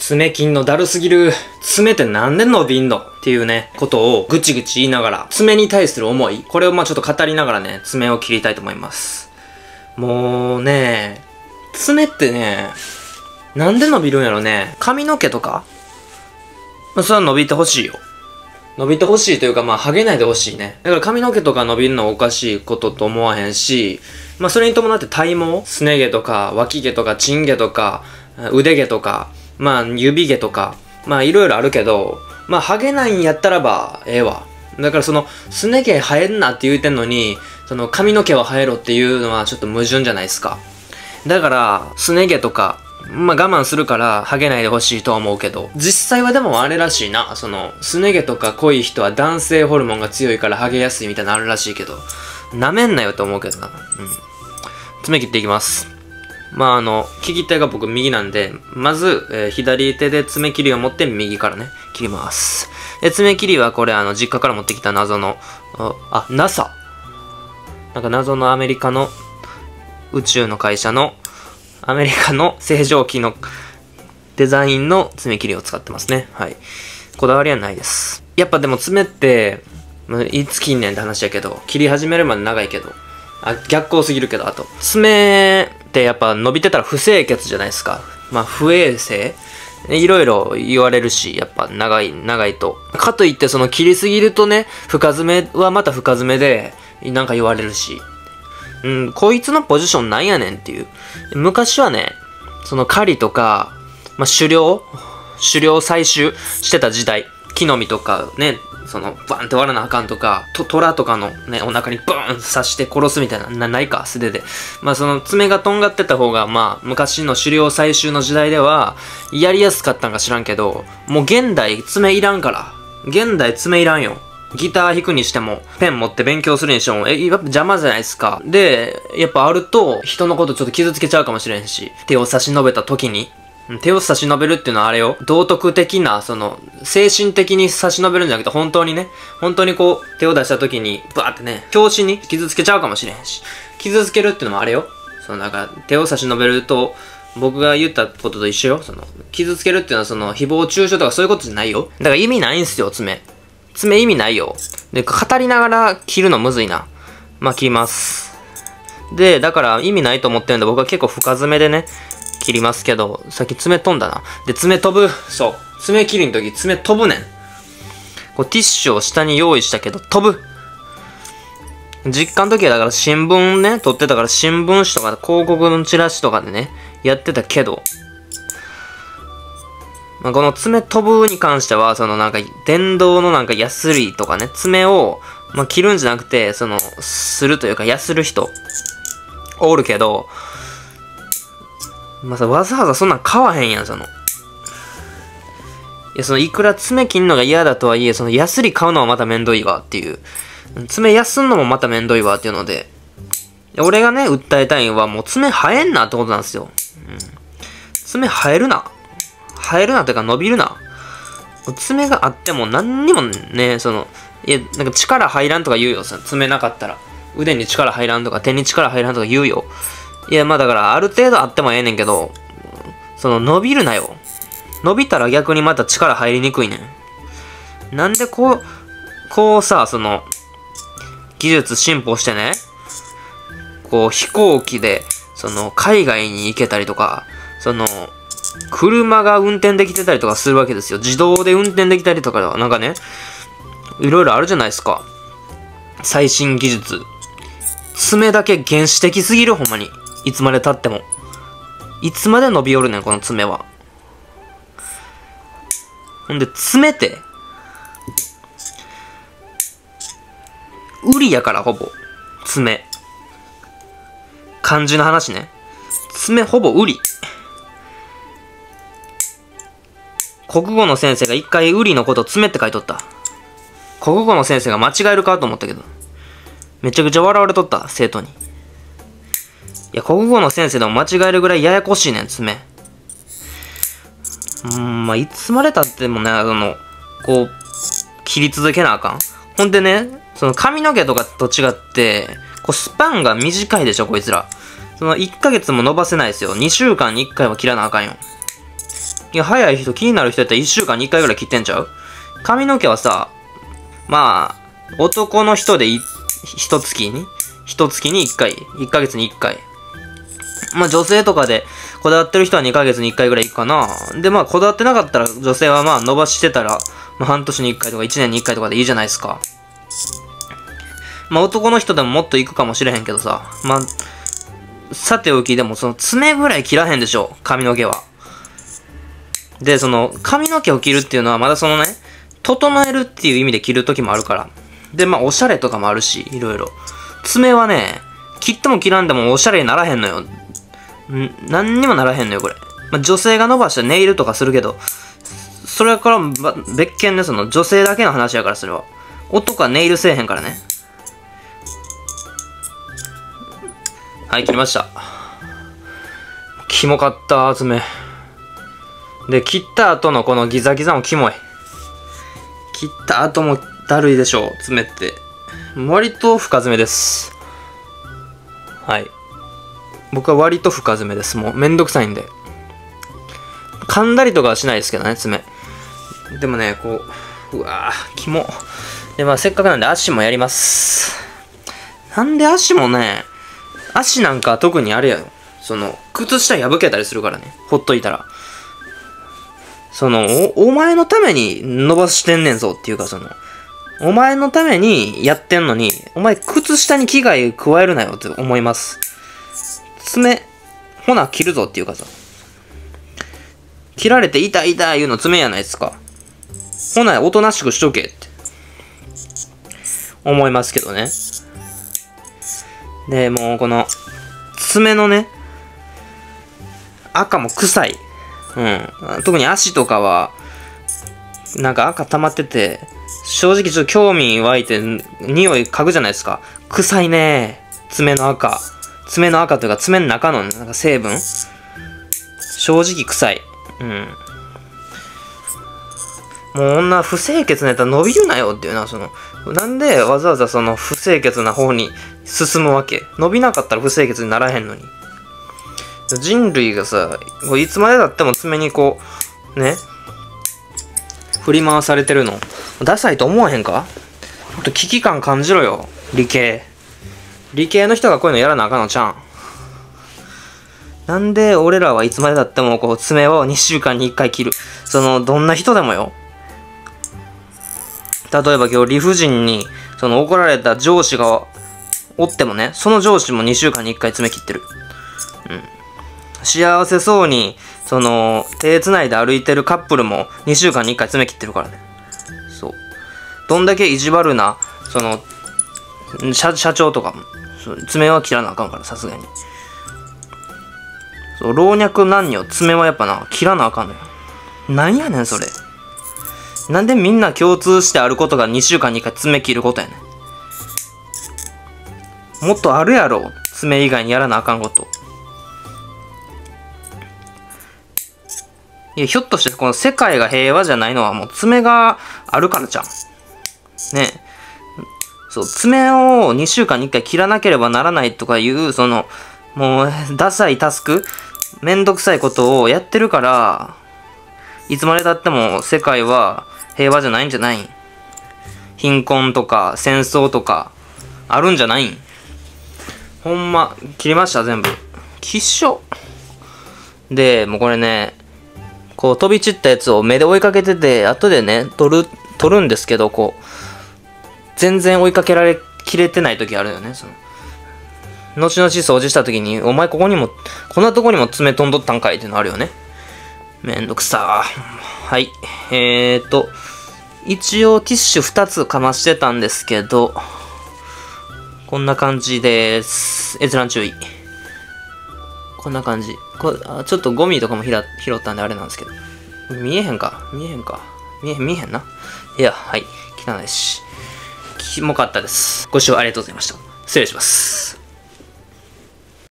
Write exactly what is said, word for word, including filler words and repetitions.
爪切んのだるすぎる。爪ってなんで伸びんのっていうね、ことをぐちぐち言いながら、爪に対する思い、これをまあちょっと語りながらね、爪を切りたいと思います。もうね、爪ってね、なんで伸びるんやろね。髪の毛とかまあそれは伸びてほしいよ。伸びてほしいというか、まあ、ハゲないでほしいね。だから髪の毛とか伸びるのはおかしいことと思わへんし、まあ、それに伴って体毛、すね毛とか、脇毛とか、チン毛とか、腕毛とか、まあ、指毛とか、まあ、いろいろあるけど、まあ、ハゲないんやったらば、ええわ。だからその、すね毛生えんなって言うてんのに、その、髪の毛は生えろっていうのはちょっと矛盾じゃないですか。だから、すね毛とか、まあ我慢するからハゲないでほしいとは思うけど、実際はでもあれらしいな。その、すね毛とか濃い人は男性ホルモンが強いからハゲやすいみたいなのあるらしいけど、舐めんなよって思うけどな。うん。爪切っていきます。まああの、利き手が僕右なんで、まず、えー、左手で爪切りを持って右からね、切ります。で、爪切りはこれあの、実家から持ってきた謎の、あ、ナサ。なんか謎のアメリカの宇宙の会社のアメリカの清浄機のデザインの爪切りを使ってますね。はい。こだわりはないです。やっぱでも爪って、いつ切んねんって話やけど、切り始めるまで長いけど、あ、逆光すぎるけど、あと、爪ってやっぱ伸びてたら不清潔じゃないですか。まあ、不衛生いろいろ言われるし、やっぱ長い、長いと。かといってその切りすぎるとね、深爪はまた深爪で、なんか言われるし。うん、こいつのポジションなんやねんっていう。昔はね、その狩りとか、まあ、狩猟狩猟採集してた時代。木の実とかね、その、バンって割らなあかんとか、と、虎とかのね、お腹にバーン刺して殺すみたいな、な、ないか、素手で。まあ、その爪がとんがってた方が、まあ、昔の狩猟採集の時代では、やりやすかったんか知らんけど、もう現代爪いらんから。現代爪いらんよ。ギター弾くにしても、ペン持って勉強するにしても、え、やっぱ邪魔じゃないですか。で、やっぱあると、人のことちょっと傷つけちゃうかもしれんし、手を差し伸べた時に、手を差し伸べるっていうのはあれよ、道徳的な、その、精神的に差し伸べるんじゃなくて、本当にね、本当にこう、手を出した時に、バーってね、拍子に傷つけちゃうかもしれんし、傷つけるっていうのもあれよ、そのなんか、手を差し伸べると、僕が言ったことと一緒よ、その、傷つけるっていうのはその、誹謗中傷とかそういうことじゃないよ。だから意味ないんすよ、爪。爪意味ないよ。で、語りながら切るのむずいな。まあ、切ります。で、だから意味ないと思ってるんで、僕は結構深爪でね、切りますけど、さっき爪飛んだな。で、爪飛ぶ。そう。爪切りの時、爪飛ぶねん。こう、ティッシュを下に用意したけど、飛ぶ。実家の時はだから新聞ね、撮ってたから新聞紙とか広告のチラシとかでね、やってたけど、まあ、この爪飛ぶに関しては、そのなんか、電動のなんかヤスリとかね、爪を、まあ、切るんじゃなくて、その、するというか、ヤスる人、おるけど、まあ、さ、わざわざそんなん買わへんやん、その。いや、その、いくら爪切んのが嫌だとはいえ、その、ヤスリ買うのはまためんどいわっていう。爪休んのもまためんどいわっていうので、俺がね、訴えたいのは、もう爪生えんなってことなんですよ。うん。爪生えるな。生えるなってか伸びるな。爪があっても何にもね、その、いや、なんか力入らんとか言うよ。その爪なかったら。腕に力入らんとか、手に力入らんとか言うよ。いや、まあだから、ある程度あってもええねんけど、その、伸びるなよ。伸びたら逆にまた力入りにくいねん。なんでこう、こうさ、その、技術進歩してね、こう、飛行機で、その、海外に行けたりとか、その、車が運転できてたりとかするわけですよ。自動で運転できたりとか、なんかね、いろいろあるじゃないですか。最新技術。爪だけ原始的すぎる、ほんまに。いつまで経っても。いつまで伸びよるねん、この爪は。ほんで、爪って、ウリやから、ほぼ。爪。漢字の話ね。爪ほぼウリ。国語の先生が一回ウリのこと爪って書いとった。国語の先生が間違えるかと思ったけど。めちゃくちゃ笑われとった、生徒に。いや、国語の先生でも間違えるぐらいややこしいねん、爪。うん、まあ、いつまで経ってもね、あの、こう、切り続けなあかん。ほんでね、その髪の毛とかと違って、こう、スパンが短いでしょ、こいつら。そのいっかげつも伸ばせないですよ。にしゅうかんにいっかいは切らなあかんよ。 いや、早い人、気になる人やったらいっしゅうかんにいっかいぐらい切ってんちゃう？髪の毛はさ、まあ、男の人でい、一月に一月にいっかい。いっかげつにいっかい。まあ女性とかでこだわってる人はにかげつにいっかいぐらいいくかな。で、まあこだわってなかったら女性はまあ伸ばしてたら、まあ半年にいっかいとかいちねんにいっかいとかでいいじゃないですか。まあ男の人でももっといくかもしれへんけどさ。まあ、さておきでもその爪ぐらい切らへんでしょ。髪の毛は。で、その髪の毛を切るっていうのはまだそのね、整えるっていう意味で切る時もあるから。で、まあおしゃれとかもあるし、いろいろ。爪はね、切っても切らんでもおしゃれにならへんのよ。ん何にもならへんのよ、これ。まあ、女性が伸ばしたネイルとかするけど、それから別件でその女性だけの話やから、それは。男はネイルせえへんからね。はい、切りました。キモかった、爪。で、切った後のこのギザギザもキモい。切った後もだるいでしょう、爪って。割と深爪です。はい。僕は割と深爪です。もうめんどくさいんで。噛んだりとかはしないですけどね、爪。でもね、こう、うわぁ、キモ。で、まあせっかくなんで足もやります。なんで足もね、足なんか特にあれやよ。その、靴下破けたりするからね。ほっといたら。その、お、お前のために伸ばしてんねんぞっていうか、その、お前のためにやってんのに、お前靴下に危害加えるなよって思います。爪、ほな切るぞっていうかさ。切られて痛い痛い言うの爪やないですか。ほなおとなしくしとけって。思いますけどね。で、もうこの、爪のね、赤も臭い。うん。特に足とかは、なんか赤溜まってて、正直ちょっと興味湧いて、匂い嗅ぐじゃないですか。臭いね。爪の赤。爪の赤というか爪の中のなんか成分。正直臭い。うん。もう女不清潔なやったら伸びるなよっていうな、その。なんでわざわざその不清潔な方に進むわけ？伸びなかったら不清潔にならへんのに。人類がさ、いつまでだっても爪にこう、ね、振り回されてるの。ダサいと思わへんか？ちょっと危機感感じろよ、理系。理系の人がこういうのやらなあかんのちゃうん。なんで俺らはいつまでだってもこう爪をにしゅうかんにいっかい切る。その、どんな人でもよ。例えば今日理不尽に、その怒られた上司がおってもね、その上司もにしゅうかんにいっかい爪切ってる。うん。幸せそうに、その、手繋いで歩いてるカップルもにしゅうかんにいっかい爪切ってるからね。そう。どんだけ意地悪な、その、社、社長とかも、爪は切らなあかんから、さすがに。そう、老若男女、爪はやっぱな、切らなあかんのよ。なんやねん、それ。なんでみんな共通してあることがにしゅうかんにいっかい爪切ることやねん。もっとあるやろ、爪以外にやらなあかんこと。いや、ひょっとしてこの世界が平和じゃないのはもう爪があるからじゃん。ね。そう、爪をにしゅうかんにいっかい切らなければならないとかいう、その、もう、ダサいタスク、めんどくさいことをやってるから、いつまで経っても世界は平和じゃないんじゃないん。貧困とか戦争とか、あるんじゃないん。ほんま、切りました、全部。きっしょ。で、もうこれね、こう飛び散ったやつを目で追いかけてて、後でね、取る、取るんですけど、こう、全然追いかけられきれてない時あるよね、その。後々掃除した時に、お前ここにも、こんなとこにも爪飛んどったんかいってのあるよね。めんどくさー。はい。えーと、一応ティッシュふたつかましてたんですけど、こんな感じです。閲覧注意。こんな感じ。こあちょっとゴミとかも拾ったんであれなんですけど。見えへんか見えへんか見えへん、見えへんな。いや、はい。汚いし。キモかったです。ご視聴ありがとうございました。失礼します。